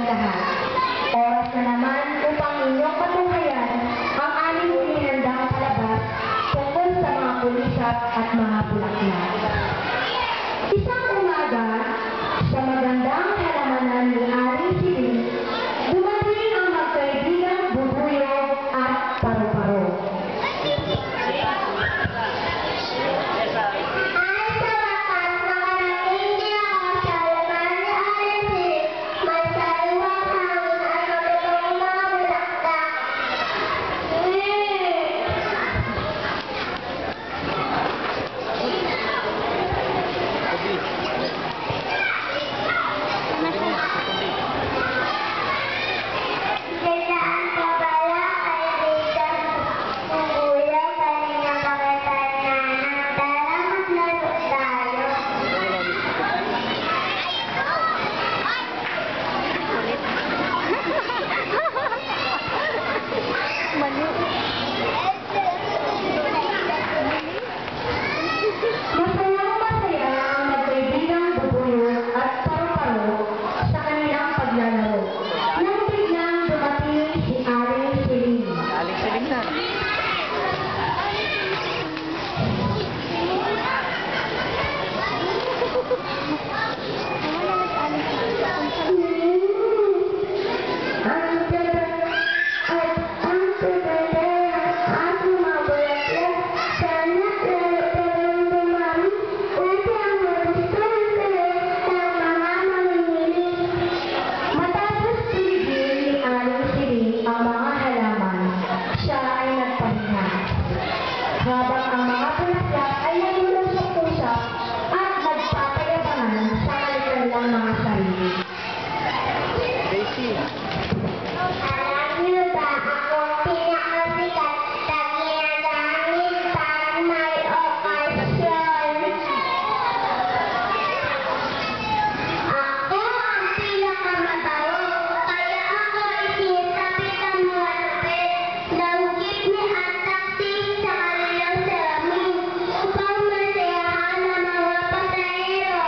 lahat. Oras na naman upang inyong patunghayan ang aming inihandang palabas tungkol sa mga kulisap at mga bulaklak. Isang umaga, sa magandang halamanan ni Aling Siling, dumating ang magkaibigang Bubuyo at Paru-Paro. Masaya ang magkaibigang Bubuyo at Paru-Paro sa kanilang paglalaro. Nang biglang dumating si Aling Siling. Aling Siling na. Habang ang mga bulaklak ay naglulusok-usap at nagpapayabangan sa kanilang mga sarili. Daisy. Alam niyo ba akong pinakasikat na ginagamit pag may okasyon? Ako ang pinakamabaho, kaya ako isinasabit ang malupit na hugit ni at taksi sa kanilang salamin upang masayahan ang mga pasahero.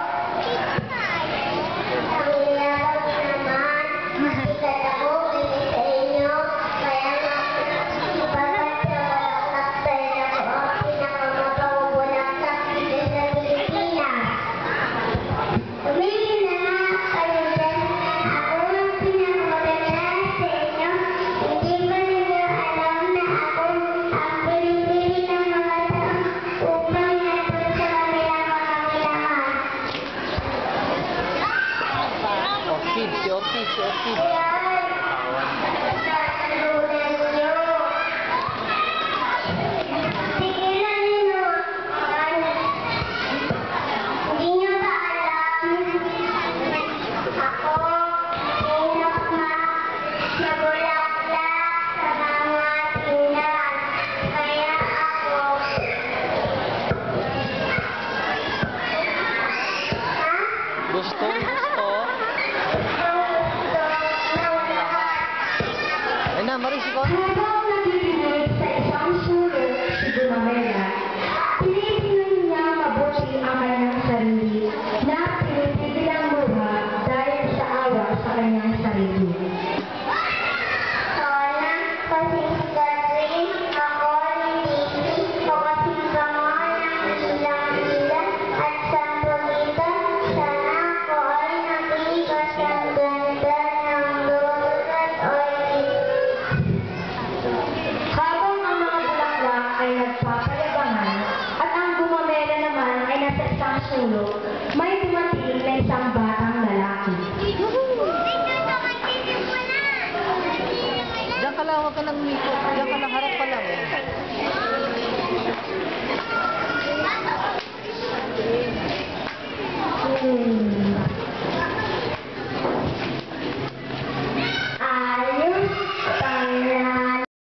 Ang ilawag naman, masikat ako bilis sa inyo, kaya nga ipapagsawalang ako ang pinakamabawang bulaklak dito sa Pilipinas. Tumigil na nga kayo dyan. Ako ang pinakamaganda sa inyo. Hindi ba ninyo alam na ako ang pinipili ng mga tao upang nandun sa kanilang pangangailangan? Orchid, si Orchid, si Orchid. Ayan, natalunan niyo. Tigilan niyo. Hindi niyo ba alam? Ako, pinakmas na bulaklak sa mga tingnan. Kaya ako... Ha? Gusto, gusto. Ang gusto ng lahat. Ay na, Maris, ikaw. Habang nakikinig sa isang sulok si Gumamela, pinipiling niya mabuti ang kanyang sarili na pinipigil ang luha dahil sa awa sa kanyang sarili. Sana kasing Catherine, ako ni Nikki, o kasing bango ng ilang-ilang at sampulitan. Sana ako ay naging kasaganda ng lulat o Habang ang mga bulaklak ay nagpapayabangan at ang Gumamela naman ay nasa isang sulok, may dumating na isang batang lalaki. Diyan ka lang, huwag ka nang mikot. Diyan ka lang, harap ka lang.